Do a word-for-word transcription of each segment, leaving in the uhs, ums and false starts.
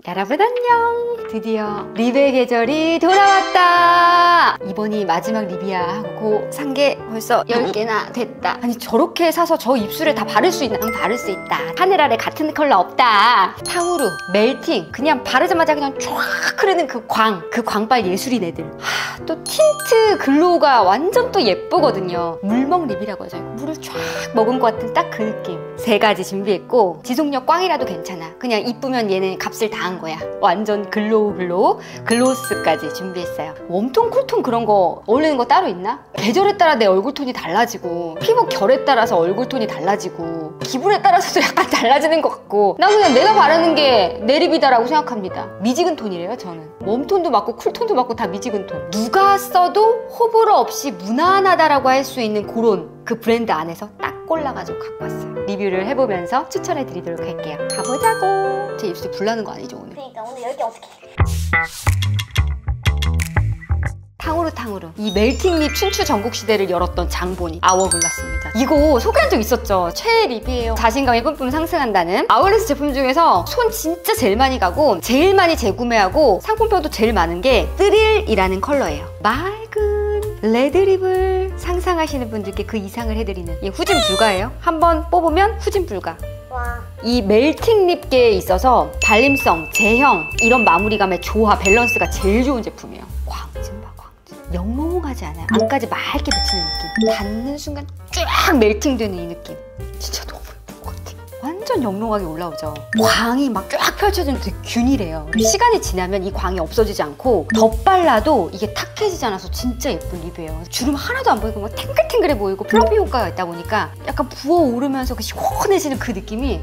여러분 안녕! 드디어 립의 계절이 돌아왔다! 이번이 마지막 립이야 하고 산 게 벌써 열 개나 됐다. 아니 저렇게 사서 저 입술에 다 바를 수 있나? 응, 바를 수 있다. 하늘 아래 같은 컬러 없다. 탕후루, 멜팅, 그냥 바르자마자 그냥 쫙 흐르는 그 광, 그 광빨 예술인 애들. 하, 또 틴트 글로우가 완전 또 예쁘거든요. 물먹 립이라고 하죠. 물을 쫙 먹은 것 같은 딱 그 느낌. 세 가지 준비했고 지속력 꽝이라도 괜찮아. 그냥 이쁘면 얘는 값을 다 한 거야. 완전 글로우 글로우 글로스까지 준비했어요. 웜톤, 쿨톤 그런 거 어울리는 거 따로 있나? 계절에 따라 내 얼굴톤이 달라지고 피부 결에 따라서 얼굴톤이 달라지고 기분에 따라서도 약간 달라지는 것 같고 난 그냥 내가 바르는 게 내 립이다라고 생각합니다. 미지근 톤이래요 저는. 웜톤도 맞고 쿨톤도 맞고 다 미지근 톤. 누가 써도 호불호 없이 무난하다라고 할 수 있는 그런 그 브랜드 안에서 딱 골라가지고 갖고 왔어요. 리뷰를 해보면서 추천해 드리도록 할게요. 가보자고. 제 입술 불나는 거 아니죠 오늘? 그러니까 오늘 열 개 어떻게 해? 탕후루 탕후루. 이 멜팅립 춘추 전국시대를 열었던 장본인 아워글라스입니다. 이거 소개한 적 있었죠? 최애 립이에요. 자신감이 뿜뿜 상승한다는 아워글라스 제품 중에서 손 진짜 제일 많이 가고 제일 많이 재구매하고 상품표도 제일 많은 게 스릴이라는 컬러예요. 맑은 레드립을 상상하시는 분들께 그 이상을 해드리는 이 후진 불가예요. 한번 뽑으면 후진 불가. 와. 이 멜팅 립계에 있어서 발림성, 제형 이런 마무리감의 조화, 밸런스가 제일 좋은 제품이에요. 광진 봐, 광진. 영롱하지 않아요. 안까지 맑게 비치는 느낌. 닿는 순간 쫙 멜팅되는 이 느낌. 진짜 너무 예쁜 것 같아. 완전 영롱하게 올라오죠. 광이 막 쫙 펼쳐지는 되게 균일해요. 시간이 지나면 이 광이 없어지지 않고 덧발라도 이게 탁해지지 않아서 진짜 예쁜 립이에요. 주름 하나도 안 보이고 막 탱글탱글해 보이고 플러피 효과가 있다 보니까 약간 부어오르면서 그 시원해지는 그 느낌이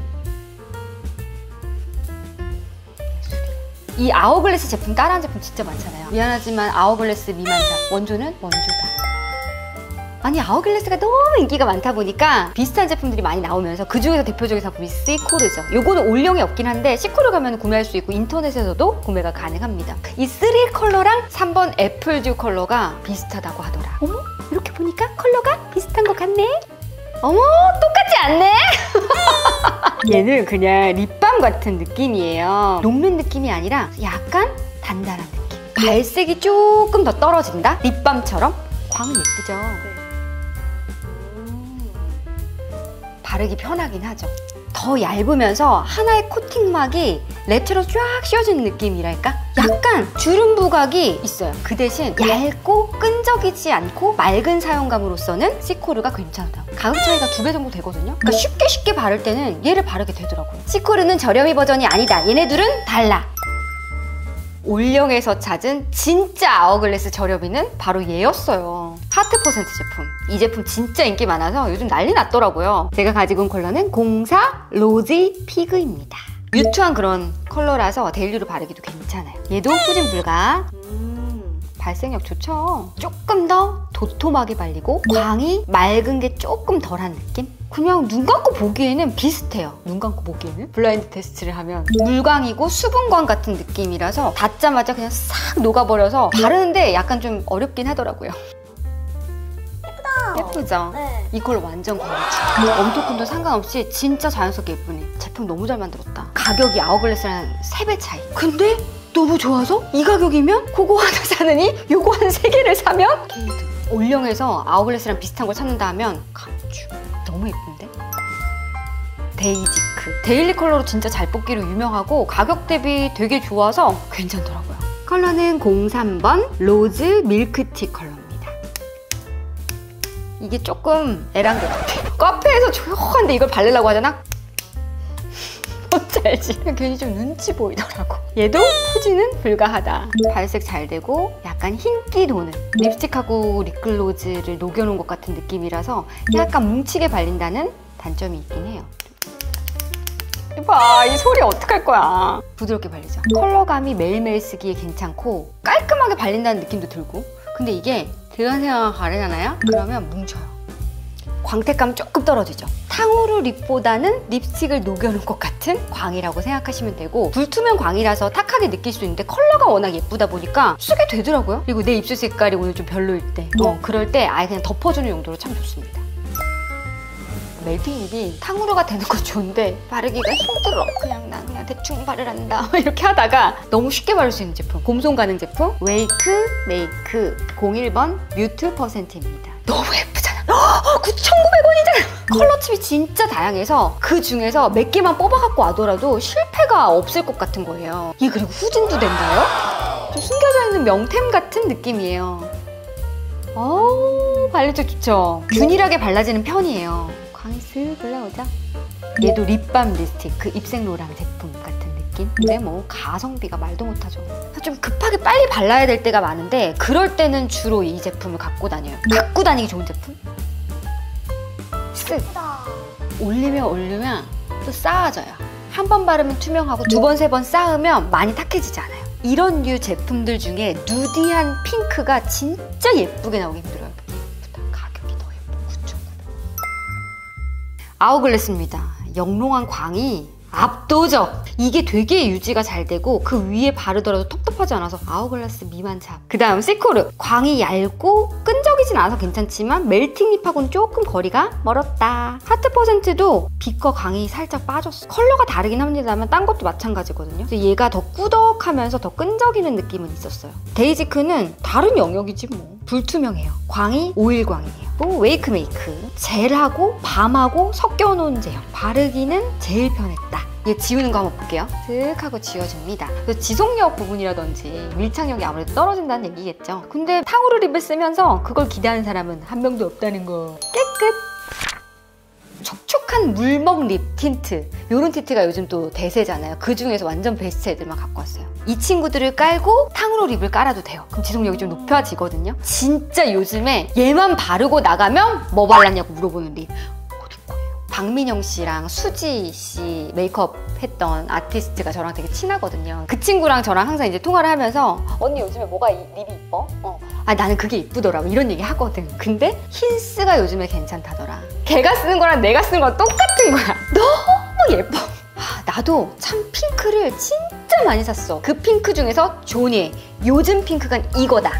이 아워글래스 제품 따라한 제품 진짜 많잖아요. 미안하지만 아워글래스 미만사 원조는 원조다. 아니 아워글래스가 너무 인기가 많다 보니까 비슷한 제품들이 많이 나오면서 그 중에서 대표적인 상품이 시코르죠. 요거는 올영이 없긴 한데 시코르 가면 구매할 수 있고 인터넷에서도 구매가 가능합니다. 이 스릴 컬러랑 삼 번 애플듀 컬러가 비슷하다고 하더라. 어머? 이렇게 보니까 컬러가 비슷한 것 같네? 어머 똑같지 않네? 얘는 그냥 립밤 같은 느낌이에요. 녹는 느낌이 아니라 약간 단단한 느낌. 발색이 조금 더 떨어진다? 립밤처럼? 광은 예쁘죠? 바르기 편하긴 하죠. 더 얇으면서 하나의 코팅막이 랩처럼 쫙 씌워지는 느낌이랄까? 약간 주름 부각이 있어요. 그 대신 얇고 끈적이지 않고 맑은 사용감으로서는 시코르가 괜찮다. 가격 차이가 두 배 정도 되거든요. 그러니까 쉽게 쉽게 바를 때는 얘를 바르게 되더라고요. 시코르는 저렴이 버전이 아니다. 얘네들은 달라. 올영에서 찾은 진짜 아워글래스 저렴이는 바로 얘였어요. 하트 퍼센트 제품. 이 제품 진짜 인기 많아서 요즘 난리 났더라고요. 제가 가지고 온 컬러는 공사 로지 피그입니다. 뮤트한 그런 컬러라서 데일리로 바르기도 괜찮아요. 얘도 후진 불가. 음, 발색력 좋죠? 조금 더 도톰하게 발리고 광이 맑은 게 조금 덜한 느낌? 그냥 눈 감고 보기에는 비슷해요. 눈 감고 보기에는 블라인드 테스트를 하면 물광이고 수분광 같은 느낌이라서 닿자마자 그냥 싹 녹아버려서 바르는데 약간 좀 어렵긴 하더라고요. 예쁘다. 예쁘죠? 네. 이 컬러 완전 광이지. 웜톤도 상관없이 진짜 자연스럽게 예쁘네. 제품 너무 잘 만들었다. 가격이 아워글래스랑 세 배 차이. 근데 너무 좋아서 이 가격이면 그거 하나 사느니 요거 한 세 개를 사면 게이드. 올영에서 아워글래스랑 비슷한 걸 찾는다 하면 강추. 너무 예쁜데? 데이지크. 데일리 컬러로 진짜 잘 뽑기로 유명하고 가격 대비 되게 좋아서 괜찮더라고요. 컬러는 공삼 번 로즈 밀크티 컬러입니다. 이게 조금 애란 것 같아요. 카페에서 조용한데 이걸 바르려고 하잖아? 뭔지 알지? 괜히 좀 눈치 보이더라고. 얘도 후지는 불가하다. 발색 잘 되고 약간 흰기 도는 립스틱하고 립글로즈를 녹여놓은 것 같은 느낌이라서 약간 뭉치게 발린다는 단점이 있긴 해요. 이봐, 이 소리 어떡할 거야. 부드럽게 발리죠? 컬러감이 매일매일 쓰기에 괜찮고 깔끔하게 발린다는 느낌도 들고 근데 이게 대관생활 바르잖아요? 그러면 뭉쳐요. 광택감 조금 떨어지죠. 탕후루 립보다는 립스틱을 녹여놓은 것 같은 광이라고 생각하시면 되고 불투명 광이라서 탁하게 느낄 수 있는데 컬러가 워낙 예쁘다 보니까 쓰게 되더라고요. 그리고 내 입술 색깔이 오늘 좀 별로일 때 어, 그럴 때 아예 그냥 덮어주는 용도로 참 좋습니다. 멜팅 립이 탕후루가 되는 건 좋은데 바르기가 힘들어. 그냥 난 그냥 대충 바르란다 이렇게 하다가 너무 쉽게 바를 수 있는 제품, 곰손 가능 제품 웨이크 메이크 공일 번 뮤트 퍼센트입니다. 너무 예쁘잖아. 구천구백 원이잖아. 컬러 칩이 진짜 다양해서 그 중에서 몇 개만 뽑아갖고 와더라도 실패가 없을 것 같은 거예요. 이게 그리고 후진도 된다요? 좀 숨겨져 있는 명템 같은 느낌이에요. 어우, 발리쪽 좋죠? 균일하게 발라지는 편이에요. 광이 슥 올라오죠? 얘도 립밤 립스틱, 그 입생로랑 제품 같은 느낌? 근데 뭐 가성비가 말도 못하죠. 좀 급하게 빨리 발라야 될 때가 많은데 그럴 때는 주로 이 제품을 갖고 다녀요. 갖고 다니기 좋은 제품? 쓱! 올리면 올리면 또 쌓아져요. 한 번 바르면 투명하고 두 번, 세 번 쌓으면 많이 탁해지지 않아요. 이런 류 제품들 중에 누디한 핑크가 진짜 예쁘게 나오기 힘들어요. 예쁘다. 가격이 더 예뻐. 구천구백 원. 아우글래스입니다. 영롱한 광이 압도적! 이게 되게 유지가 잘 되고 그 위에 바르더라도 텁텁하지 않아서 아우글라스 미만 잡. 그 다음 시코르. 광이 얇고 끈적이진 않아서 괜찮지만 멜팅 립하고는 조금 거리가 멀었다. 하트 퍼센트도 빛과 광이 살짝 빠졌어. 컬러가 다르긴 합니다만 딴 것도 마찬가지거든요. 그래서 얘가 더 꾸덕하면서 더 끈적이는 느낌은 있었어요. 데이지크는 다른 영역이지 뭐. 불투명해요. 광이 오일 광이에요. 또 웨이크 메이크. 젤하고 밤하고 섞여놓은 제형. 바르기는 제일 편했다. 얘 지우는 거 한번 볼게요. 슥 하고 지워줍니다. 그래서 지속력 부분이라든지 밀착력이 아무래도 떨어진다는 얘기겠죠. 근데 탕후루 립을 쓰면서 그걸 기대하는 사람은 한 명도 없다는 거. 깨끗! 촉촉한 물먹 립 틴트. 요런 틴트가 요즘 또 대세잖아요. 그 중에서 완전 베스트 애들만 갖고 왔어요. 이 친구들을 깔고 탕후루 립을 깔아도 돼요. 그럼 지속력이 좀 높아지거든요. 진짜 요즘에 얘만 바르고 나가면 뭐 발랐냐고 물어보는 립. 박민영 씨랑 수지 씨 메이크업 했던 아티스트가 저랑 되게 친하거든요. 그 친구랑 저랑 항상 이제 통화를 하면서 언니 요즘에 뭐가 이, 립이 이뻐? 어. 아 나는 그게 이쁘더라고 이런 얘기 하거든. 근데 힌스가 요즘에 괜찮다더라. 걔가 쓰는 거랑 내가 쓰는 거랑 똑같은 거야. 너무 예뻐. 아, 나도 참 핑크를 진짜 많이 샀어. 그 핑크 중에서 조니의 요즘 핑크가 이거다.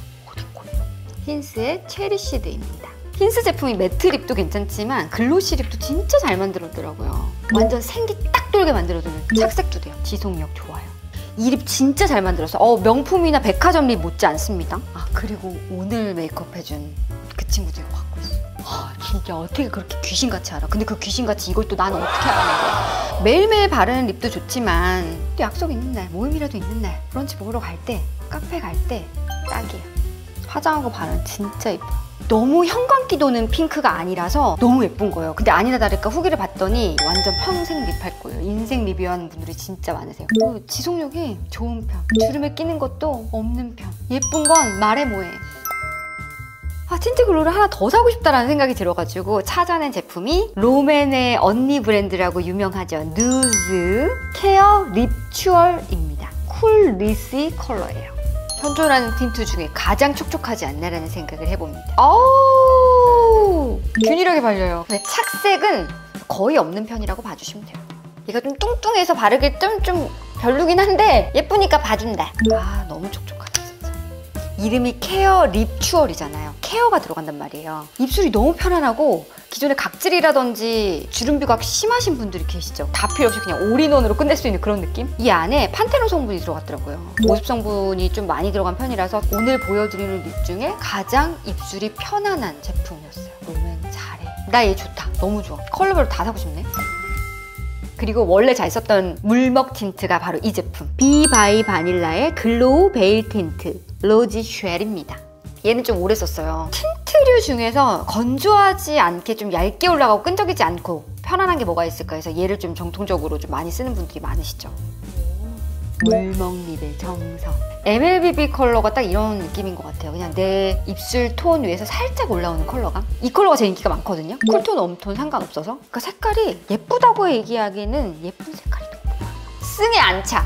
힌스의 체리시드입니다. 힌스 제품이 매트 립도 괜찮지만 글로시 립도 진짜 잘 만들었더라고요. 완전 생기 딱 돌게 만들어주는 착색도 돼요. 지속력 좋아요. 이 립 진짜 잘 만들었어. 어, 명품이나 백화점 립 못지 않습니다. 아 그리고 오늘 메이크업 해준 그 친구도 이거 갖고 있어. 아, 진짜 어떻게 그렇게 귀신같이 알아. 근데 그 귀신같이 이걸 또 나는 어떻게 알아낸 거야. 매일매일 바르는 립도 좋지만 또 약속 있는 날, 모임이라도 있는 날 브런치 먹으러 갈 때, 카페 갈 때 딱이에요. 화장하고 바르면 진짜 예뻐요. 너무 형광기 도는 핑크가 아니라서 너무 예쁜 거예요. 근데 아니나 다를까 후기를 봤더니 완전 평생 립 할 거예요. 인생 리뷰하는 분들이 진짜 많으세요. 그 지속력이 좋은 편. 주름에 끼는 것도 없는 편. 예쁜 건 말해 뭐해. 아, 틴트 글로를 하나 더 사고 싶다라는 생각이 들어가지고 찾아낸 제품이 롬앤의 언니 브랜드라고 유명하죠. 누즈 케어 립추얼입니다. 쿨 리시 컬러예요. 현존하는 틴트 중에 가장 촉촉하지 않나라는 생각을 해봅니다. 어우 균일하게 발려요. 근데 착색은 거의 없는 편이라고 봐주시면 돼요. 얘가 좀 뚱뚱해서 바르기 좀, 좀 별로긴 한데 예쁘니까 봐준다. 아 너무 촉촉하다 진짜. 이름이 케어 립추얼이잖아요. 케어가 들어간단 말이에요. 입술이 너무 편안하고 기존에 각질이라든지 주름 비각 심하신 분들이 계시죠. 다 필요 없이 그냥 올인원으로 끝낼 수 있는 그런 느낌? 이 안에 판테놀 성분이 들어갔더라고요. 보습 성분이 좀 많이 들어간 편이라서 오늘 보여드리는 립 중에 가장 입술이 편안한 제품이었어요. 롬앤 잘해. 나 얘 좋다. 너무 좋아. 컬러별로 다 사고 싶네. 그리고 원래 잘 썼던 물먹 틴트가 바로 이 제품. 비바이 바닐라의 글로우 베일 틴트 로지 쉘입니다. 얘는 좀 오래 썼어요. 틴트류 중에서 건조하지 않게 좀 얇게 올라가고 끈적이지 않고 편안한 게 뭐가 있을까 해서 얘를 좀 정통적으로 좀 많이 쓰는 분들이 많으시죠. 물먹립의 정석. 엠엘비비 컬러가 딱 이런 느낌인 것 같아요. 그냥 내 입술 톤 위에서 살짝 올라오는 컬러감. 이 컬러가 제 인기가 많거든요. 쿨톤, 웜톤 상관없어서. 그러니까 색깔이 예쁘다고 얘기하기에는 예쁜 색깔이 너무 많아. 승에 안 차.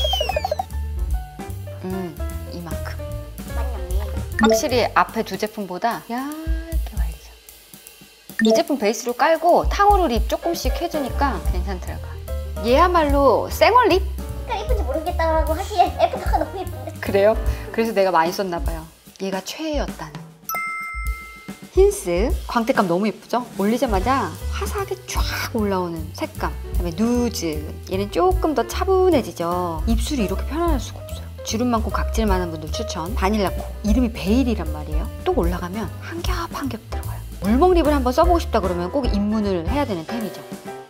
음, 이만큼. 확실히 앞에 두 제품보다 얇게 발리죠. 이 제품 베이스로 깔고 탕후루 립 조금씩 해주니까 괜찮더라고요. 얘야말로 쌩얼 립? 색깔 예쁜지 모르겠다고 하시기에 예쁘다가 너무 예쁜데. 그래요? 그래서 내가 많이 썼나 봐요. 얘가 최애였다는. 힌스 광택감 너무 예쁘죠? 올리자마자 화사하게 쫙 올라오는 색감. 그다음에 누즈, 얘는 조금 더 차분해지죠. 입술이 이렇게 편안할 수가 없어요. 주름 많고 각질 많은 분들 추천. 바닐라코, 이름이 베일이란 말이에요. 또 올라가면 한 겹 한 겹 들어가요. 물먹 립을 한번 써보고 싶다 그러면 꼭 입문을 해야 되는 템이죠.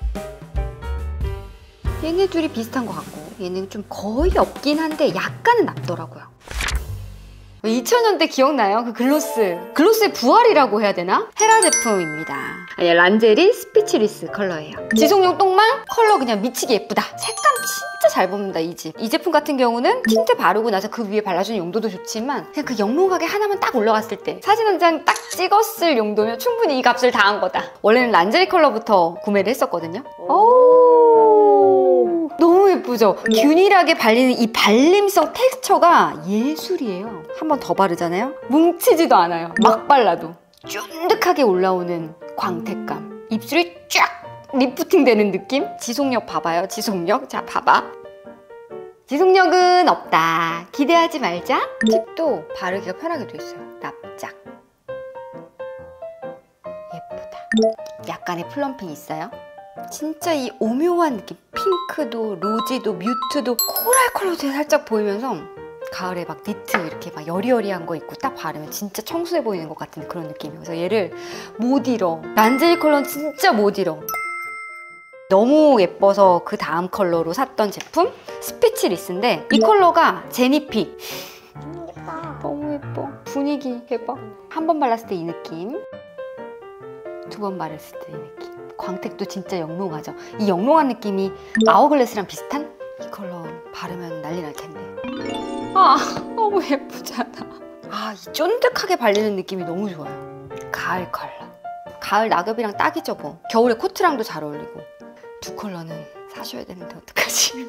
얘네 둘이 비슷한 것 같고 얘는 좀 거의 없긴 한데 약간은 남더라고요. 이천 년대 기억나요? 그 글로스. 글로스의 부활이라고 해야 되나? 헤라 제품입니다. 아니, 란제리 스피치리스 컬러예요. 지속력 똥망 컬러 그냥 미치게 예쁘다. 색감 진짜 잘 뽑는다, 이 집. 이 제품 같은 경우는 틴트 바르고 나서 그 위에 발라주는 용도도 좋지만 그냥 그 영롱하게 하나만 딱 올라갔을 때 사진 한 장 딱 찍었을 용도면 충분히 이 값을 다 한 거다. 원래는 란제리 컬러부터 구매를 했었거든요. 오, 너무 예쁘죠? 균일하게 발리는 이 발림성 텍스처가 예술이에요. 한 번 더 바르잖아요? 뭉치지도 않아요. 막 발라도 쫀득하게 올라오는 광택감. 입술이 쫙 리프팅 되는 느낌? 지속력 봐봐요. 지속력. 자, 봐봐. 지속력은 없다. 기대하지 말자. 팁도 바르기가 편하게 돼 있어요. 납작. 예쁘다. 약간의 플럼핑 있어요? 진짜 이 오묘한 느낌. 핑크도 로지도 뮤트도 코랄 컬러도 살짝 보이면서 가을에 막 니트 이렇게 막 여리여리한 거 입고 딱 바르면 진짜 청순해 보이는 것 같은 그런 느낌이에요. 그래서 얘를 못 잃어. 란제리 컬러는 진짜 못 잃어. 너무 예뻐서 그 다음 컬러로 샀던 제품 스피치리스인데 이 컬러가 제니픽. 예쁘다. 너무 예뻐. 분위기 대박. 한 번 발랐을 때 이 느낌, 두 번 바랬을 때 이 느낌. 광택도 진짜 영롱하죠. 이 영롱한 느낌이 아워글래스랑 비슷한 이 컬러 바르면 난리 날 텐데. 아, 너무 예쁘잖아. 아, 이 쫀득하게 발리는 느낌이 너무 좋아요. 가을 컬러. 가을 낙엽이랑 딱이죠 뭐. 겨울에 코트랑도 잘 어울리고. 두 컬러는 사셔야 되는데 어떡하지?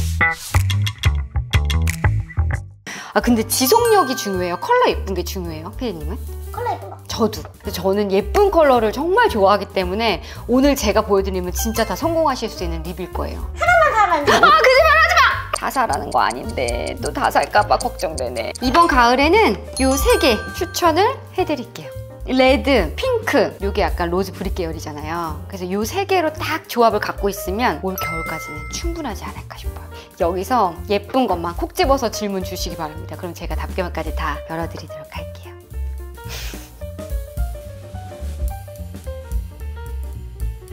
아, 근데 지속력이 중요해요? 컬러 예쁜 게 중요해요? 피디님은? 컬러 예쁜 거. 저도. 저는 예쁜 컬러를 정말 좋아하기 때문에 오늘 제가 보여드리면 진짜 다 성공하실 수 있는 립일 거예요. 하나만 사면 돼. 아, 거짓말하지 마! 다 사라는 거 아닌데 또 다 살까봐 걱정되네. 이번 가을에는 요 세 개 추천을 해드릴게요. 레드, 핑크, 요게 약간 로즈 브릭 계열이잖아요. 그래서 요 세 개로 딱 조합을 갖고 있으면 올 겨울까지는 충분하지 않을까 싶어요. 여기서 예쁜 것만 콕 집어서 질문 주시기 바랍니다. 그럼 제가 답변까지 다 열어드리도록 할게요.